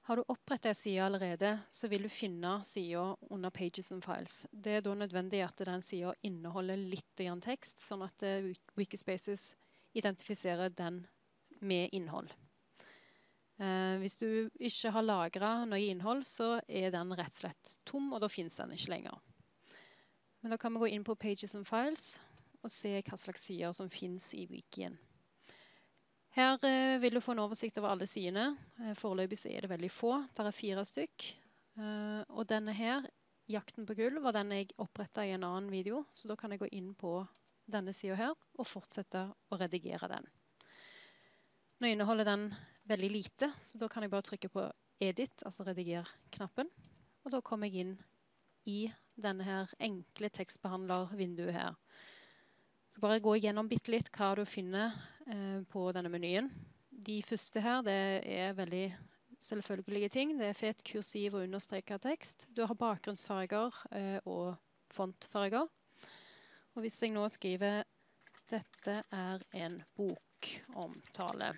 Har du opprettet en side allerede, så vil du finne siden under Pages and Files. Det er da nødvendig at den siden inneholder litt tekst, sånn at Wikispaces identifiserer den med innhold. Hvis du ikke har lagret noe innhold, så er den rett og slett tom, og da finnes den ikke lenger. Men da kan vi gå inn på Pages and Files og se hva slags sider som finnes i Wikien. Her vil du få en oversikt over alle sidene. Foreløpig så er det veldig få. Det er 4 stykk. Og denne her, Jakten på gull, var den jeg opprettet i en annen video. Så da kan jeg gå inn på denne siden her og fortsette å redigere den. Nå inneholder den veldig lite, så da kan jeg bare trykke på Edit, altså rediger-knappen. Og da kommer jeg inn i denne her enkle tekstbehandler-vinduet her. Så bare gå igjennom bitte litt hva du finner på denne menyen. De første her, det er veldig selvfølgelige ting. Det er fet, kursiv og understreket tekst. Du har bakgrunnsfarger og fontfarger. Og hvis jeg nå skriver «Dette er en bokomtale».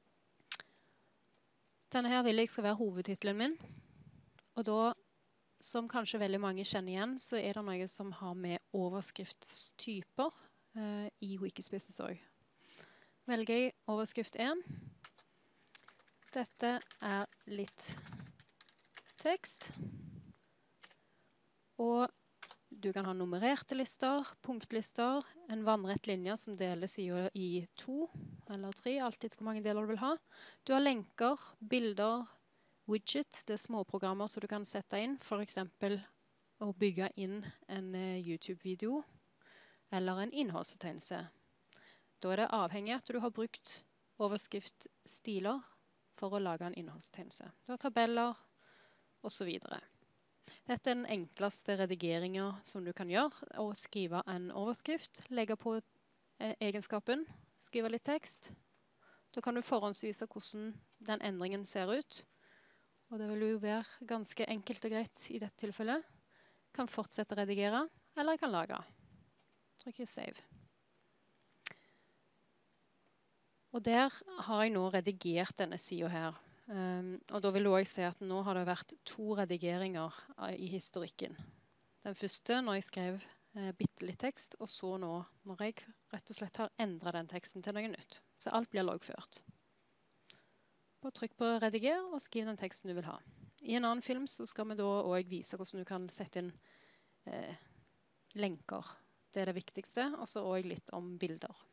Denne her vil jeg skal være hovedtitelen min. Og da, som kanskje veldig mange kjenner igjen, så er det noe som har med overskriftstyper i Wikispaces også. Velger jeg overskrift 1. Dette er litt tekst. Og du kan ha nummererte lister, punktlister, en vannrett linje som deler siden i 2 eller 3, alltid hvor mange deler du vil ha. Du har lenker, bilder, widget, det er småprogrammer som du kan sette inn, for eksempel å bygge inn en YouTube-video eller en innholdsfortegnelse. Da er det avhengig at du har brukt overskriftstiler for å lage en innholdsfortegnelse. Du har tabeller, og så videre. Dette er den enkleste redigeringen som du kan gjøre, å skrive en overskrift, legge på egenskapen, skrive litt tekst. Da kan du forhåndsvise hvordan den endringen ser ut. Og det vil jo være ganske enkelt og greit i dette tilfellet. Jeg kan fortsette å redigere, eller jeg kan lagre. Trykker Save. Og der har jeg nå redigert denne siden her. Og da vil du også se at nå har det vært 2 redigeringer i historikken. Den første når jeg skrev bitte litt tekst, og så nå når jeg rett og slett har endret den teksten til noe nytt. Så alt blir loggført. Bare trykk på rediger og skriv den teksten du vil ha. I en annen film så skal vi da også vise hvordan du kan sette inn lenker. Det er det viktigste, og så også litt om bilder.